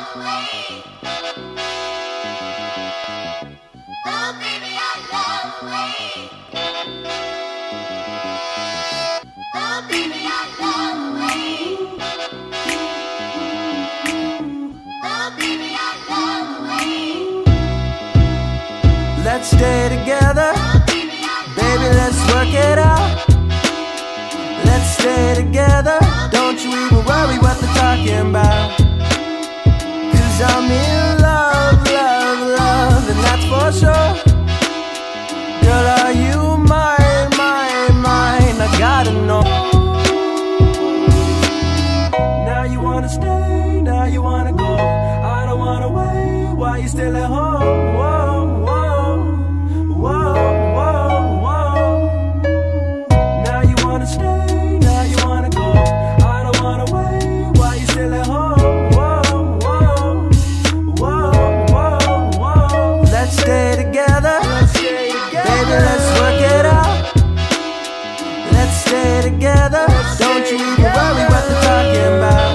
away. Oh, baby, I love away. Oh, baby, I love away. Oh, baby, I love away. Let's stay together, Oh, baby, I baby, let's work it out. Let's stay together, don't you even worry what they're talking about. 'Cause I'm in love, love, love, and that's for sure. Girl, are you mine, mine, mine? I gotta know. Now you wanna stay, now you wanna go. I don't wanna wait while you still at home. Whoa, whoa, whoa, whoa, whoa. Now you wanna stay, now you wanna go. I don't wanna wait while you still at home. Whoa, whoa, whoa, whoa, whoa. Let's stay together, baby, let's work it out. Let's stay together, don't you even worry what they're talking about.